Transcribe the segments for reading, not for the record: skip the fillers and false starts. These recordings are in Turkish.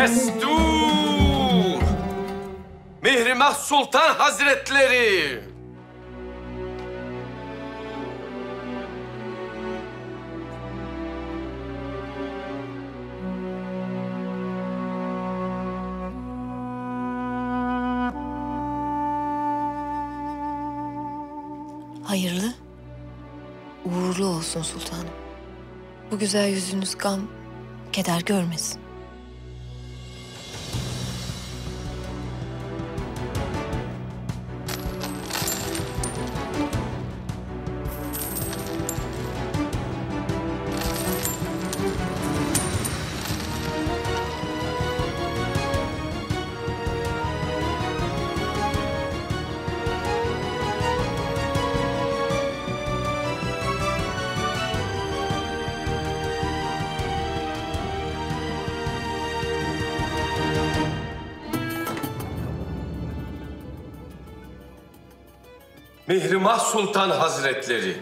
Destur! Mihrimah Sultan Hazretleri! Hayırlı, uğurlu olsun sultanım. Bu güzel yüzünüz gam, keder görmesin. Mihrimah Sultan Hazretleri!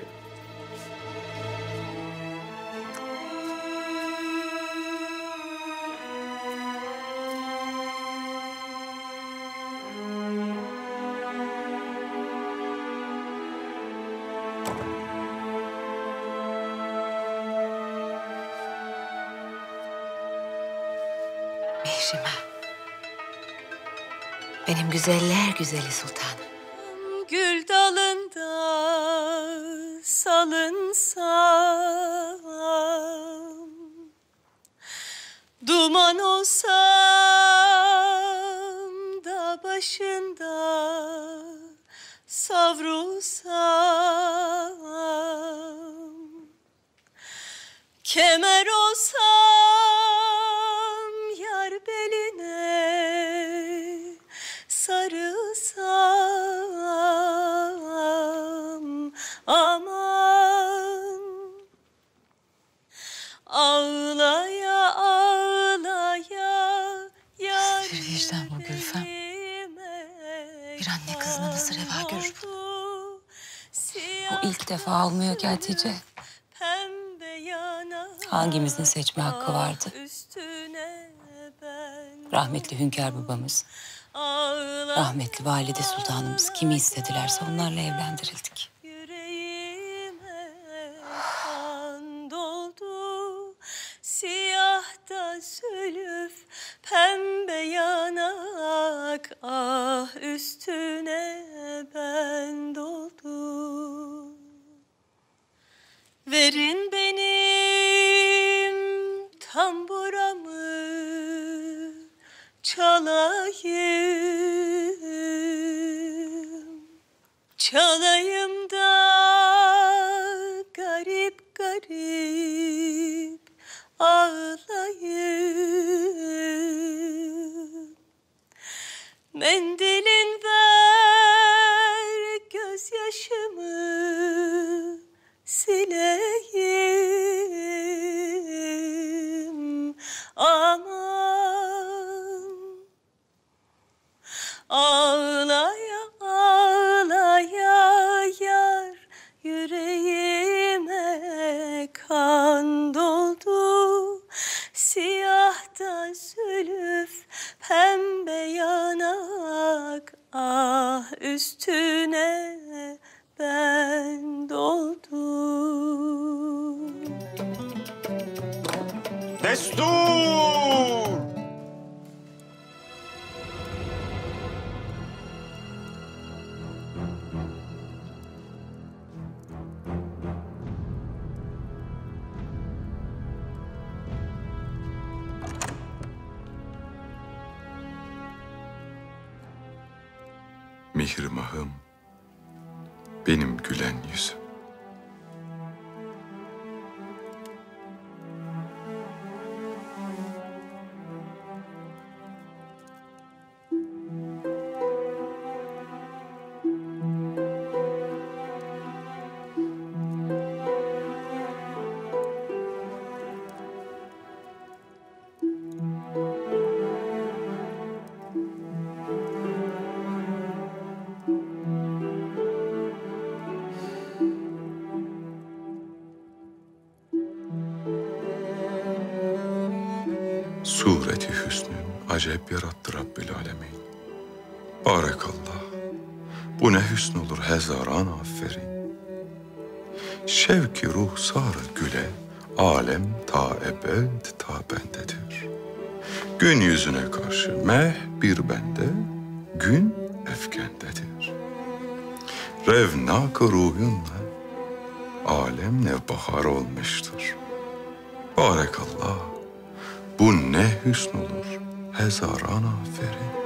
Mihrimah, benim güzeller güzeli sultanım. Gül dalında salınsam, duman olsam da başında savrulsam, kemer olsam yar beline sarılsam, aman ağlaya ağlaya yar Bir vicdan bu Gülfem. Bir anne kızına nasıl reva görür bunu? Bu ilk defa almıyor ki Hatice. Hangimizin seçme hakkı vardı? Rahmetli hünkâr babamız, rahmetli valide sultanımız kimi istedilerse onlarla evlendirildik. Kan doldu, siyah da zülüf, pembe yanak, ah üstüne ben doldum. Verin benim tamburamı, çalayım, çalayım da garip garip ağlayım. Mendilin ver gözyaşımı sileyim, aman ağlaya ağlaya yar yüreğime kan doldu, siyah da zülüf, pembe yanak, ah üstüne ben doldum. Destur! Mihrimah'ım, benim gülen yüzüm. Sureti hüsnün acayip yarattı Rabbül Alemin. Barekallah. Bu ne hüsn olur hezaran aferin. Şevki ruh sarı güle, alem ta ebed ta bendedir. Gün yüzüne karşı meh bir bende, gün efkendedir. Revnak-ı ruhunla alem ne bahar olmuştur. Barekallah, bu ne hüsn olur hezaran aferin.